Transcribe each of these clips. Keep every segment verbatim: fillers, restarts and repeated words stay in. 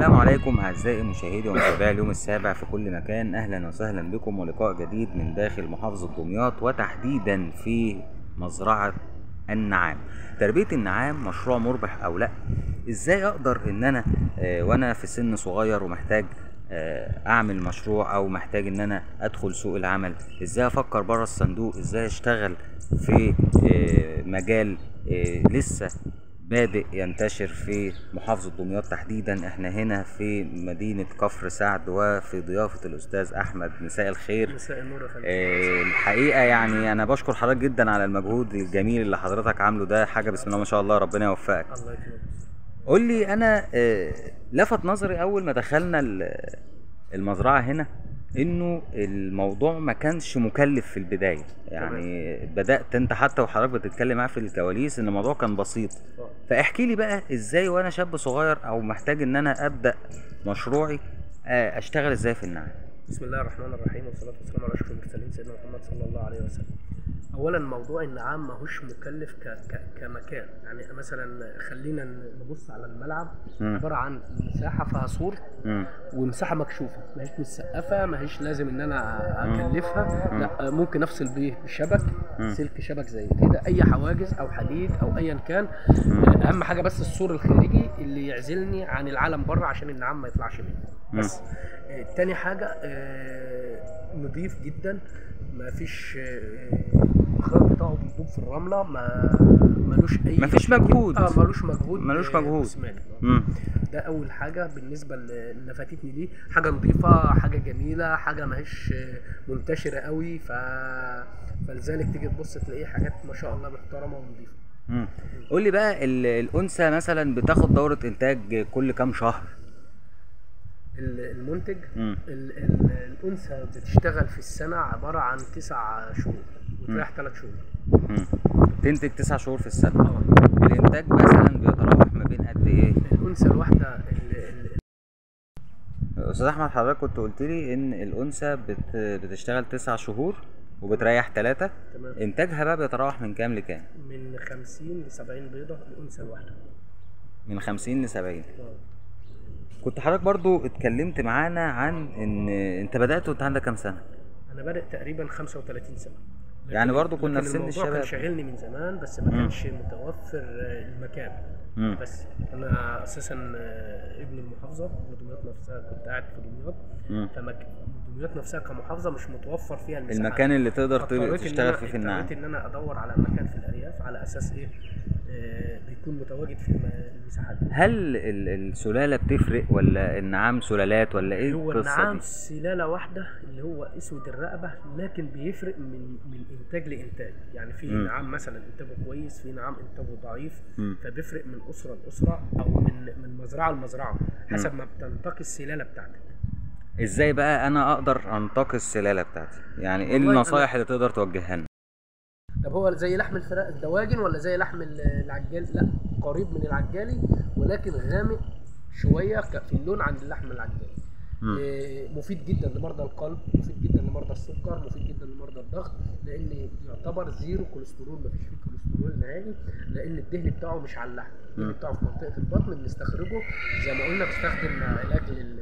السلام عليكم اعزائي مشاهدي ومتابعي اليوم السابع في كل مكان. اهلا وسهلا بكم ولقاء جديد من داخل محافظة دمياط وتحديدا في مزرعة النعام. تربية النعام مشروع مربح او لا؟ ازاي اقدر ان انا آه وانا في سن صغير ومحتاج آه اعمل مشروع او محتاج ان انا ادخل سوق العمل، ازاي افكر بره الصندوق، ازاي اشتغل في آه مجال آه لسه بادئ ينتشر في محافظة دمياط تحديدا. احنا هنا في مدينة كفر سعد وفي ضيافة الأستاذ أحمد. مساء الخير. مساء النور يا فندم. اه الحقيقة يعني أنا بشكر حضرتك جدا على المجهود الجميل اللي حضرتك عامله، ده حاجة بسم الله ما شاء الله، ربنا يوفقك. الله يكرمك. قول لي أنا اه لفت نظري أول ما دخلنا المزرعة هنا انه الموضوع ما كانش مكلف في البدايه، يعني طبعا. بدات انت حتى وحضرتك بتتكلم معاه في الكواليس ان الموضوع كان بسيط، فاحكي لي بقى ازاي وانا شاب صغير او محتاج ان انا ابدا مشروعي اشتغل ازاي في النعام. بسم الله الرحمن الرحيم والصلاه والسلام على اشرف المرسلين سيدنا محمد صلى الله عليه وسلم. اولا موضوع النعام ماهوش مكلف ك... ك... كمكان، يعني مثلا خلينا نبص على الملعب عباره عن مساحه فيها سور ومساحه مكشوفه، ماهيش متسقفه، ماهيش لازم ان انا اكلفها، لا ممكن افصل بيه بشبك سلك شبك زي كده، اي حواجز او حديد او ايا كان. اهم حاجه بس السور الخارجي اللي يعزلني عن العالم بره عشان النعام ما يطلعش منه بس. آه تاني حاجه آه نضيف جدا، ما فيش الخيار بتاعه بيدوب في الرمله، ما ملوش اي مفيش مجهود اه ملوش مجهود ملوش مجهود امم ده اول حاجه بالنسبه اللي فاتتني ليه. حاجه نظيفه، حاجه جميله، حاجه ماهيش منتشره قوي، ف فلذلك تيجي تبص تلاقيه حاجات ما شاء الله محترمه ونظيفه. امم قول لي بقى الانثى مثلا بتاخد دوره انتاج كل كام شهر؟ المنتج الانثى بتشتغل في السنه عباره عن تسع شهور وتريح ثلاث شهور. امم تنتج تسع شهور في السنه. اه الانتاج مثلا بيتراوح ما بين قد ايه؟ الانثى الواحده استاذ احمد حضرتك كنت قلت لي ان الانثى بت... بتشتغل تسع شهور وبتريح ثلاثه. تمام. انتاجها بقى بيتراوح من كام لكام؟ من خمسين ل سبعين بيضه الانثى الواحده. من خمسين ل سبعين. اه كنت حضرتك برضو اتكلمت معانا عن ان انت بدات وانت عندك كام سنه؟ انا بادئ تقريبا خمسة وثلاثين سنه، يعني برضو كنا في سن الشباب. الموضوع كان شاغلني من زمان بس ما كانش متوفر المكان. مم. بس انا اساسا ابن المحافظه ودمياط نفسها، كنت قاعد في دمياط، فدمياط نفسها كمحافظه مش متوفر فيها المساحات، المكان اللي تقدر تشتغل فيه في النعام. اضطريت ان انا ادور على مكان في الارياف على اساس ايه بيكون متواجد في المساحات دي. هل السلاله بتفرق ولا النعام سلالات ولا ايه؟ هو النعام سلاله واحده اللي هو اسود الرقبه، لكن بيفرق من من انتاج لانتاج، يعني في م. نعام مثلا انتاجه كويس، في نعام انتاجه ضعيف، م. فبيفرق من اسره لاسره او من من مزرعه لمزرعه حسب م. ما بتنتقي السلاله بتاعتك. ازاي بقى انا اقدر انتقي السلاله بتاعتي؟ يعني ايه النصايح اللي تقدر توجهها لنا؟ طب هو زي لحم الفراخ الدواجن ولا زي لحم العجالي؟ لا، قريب من العجالي ولكن غامق شويه في اللون عن اللحم العجالي. إيه مفيد جدا لمرضى القلب، مفيد جدا لمرضى السكر، مفيد جدا لمرضى الضغط، لان يعتبر زيرو كوليسترول، مفيش فيه كوليسترول نهائي، لان الدهن بتاعه مش على اللحم، الدهن بتاعه في منطقه البطن بنستخرجه زي ما قلنا، بنستخدم علاج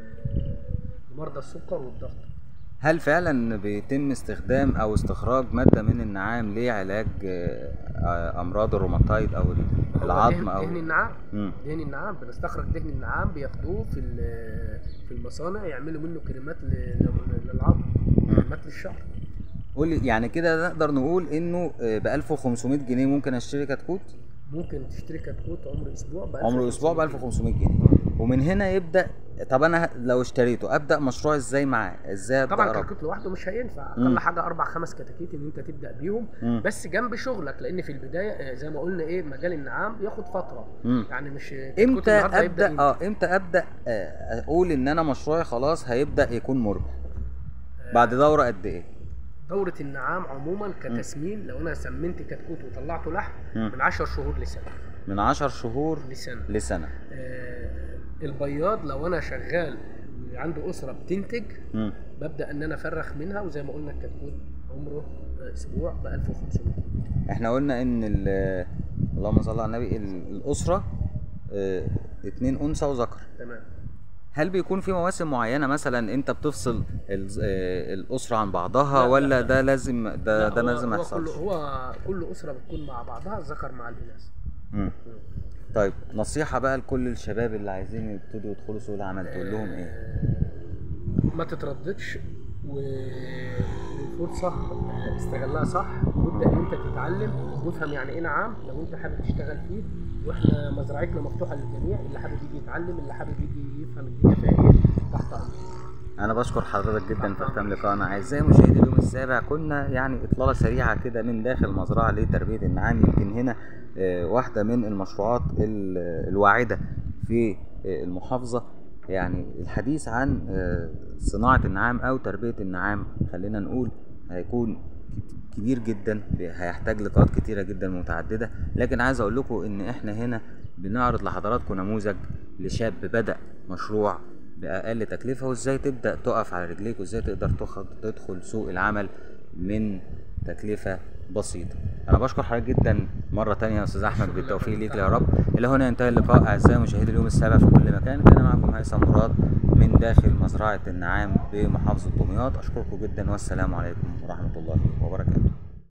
لمرضى السكر والضغط. هل فعلا بيتم استخدام او استخراج ماده من النعام لعلاج امراض الروماتايد او العظم او دهن النعام؟ مم. دهن النعام بنستخرج دهن النعام، بياخدوه في في المصانع يعملوا منه كريمات للعظم، كريمات للشعر. قول لي يعني كده نقدر نقول انه ب ألف وخمسمائة جنيه ممكن اشتري كتكوت؟ ممكن تشتري كتكوت عمر اسبوع ب عمر اسبوع ب ألف وخمسمائة جنيه، ومن هنا يبدا. طب انا لو اشتريته ابدا مشروع ازاي معاه؟ ازاي ابدا؟ طبعا كتكوت لوحده مش هينفع، اقل حاجه اربع خمس كتاكيت ان انت تبدا بيهم. مم. بس جنب شغلك، لان في البدايه زي ما قلنا ايه مجال النعام بياخد فتره. مم. يعني مش امتى ابدا اه امتى ابدا اقول ان انا مشروعي خلاص هيبدا يكون مربح؟ آه بعد دوره قد ايه؟ دوره النعام عموما كتسمين، لو انا سمنت كتكوت وطلعته لحم من عشر شهور لسنه. من عشر شهور لسنه لسنه. آه البياض لو انا شغال عنده اسره بتنتج، م. ببدا ان انا افرخ منها، وزي ما قلنا الكتكوت عمره اسبوع ب ألف وخمسمائة. احنا قلنا ان اللهم صل على النبي الاسره اه اتنين انثى وذكر. تمام. هل بيكون في مواسم معينة مثلا انت بتفصل ال- آه، الأسرة عن بعضها، لا لا ولا لا ده لازم ده لا ده هو لازم ما هو كل يحصلش؟ هو كل اسره بتكون مع بعضها، الذكر مع الاناث. مم. طيب نصيحة بقى لكل الشباب اللي عايزين يبتدوا يدخلوا سوق العمل تقول لهم ايه؟ آه، ما تترددش، و- والفرصه آه، استغلها صح، وابدا ان انت تتعلم وافهم يعني ايه نعام لو انت حابب تشتغل فيه. واحنا مزرعتنا مفتوحه للجميع، اللي حابب يجي يتعلم، اللي حابب يجي يفهم الدنيا فيها ايه، تحت امرك. انا بشكر حضرتك جدا في ختام لقائنا. اعزائي مشاهدي اليوم السابع، كنا يعني اطلاله سريعه كده من داخل مزرعه لتربيه النعام. يمكن هنا آه، واحده من المشروعات ال- الواعده في آه، المحافظه. يعني الحديث عن آه، صناعه النعام او تربيه النعام، خلينا نقول هيكون كبير جدا، هيحتاج لقاءات كتيره جدا متعدده. لكن عايز اقول لكم ان احنا هنا بنعرض لحضراتكم نموذج لشاب بدأ مشروع بأقل تكلفة، وازاي تبدأ تقف على رجليك، وازاي تقدر تخد تدخل سوق العمل من تكلفة بسيطة. أنا بشكر حضرتك جدا مرة تانية يا أستاذ أحمد، بالتوفيق ليك يا رب. إلى هنا ينتهي اللقاء أعزائي مشاهدي اليوم السابع في كل مكان. كان معكم هيثم مراد من داخل مزرعة النعام بمحافظة دمياط. أشكركم جدا والسلام عليكم ورحمة الله وبركاته.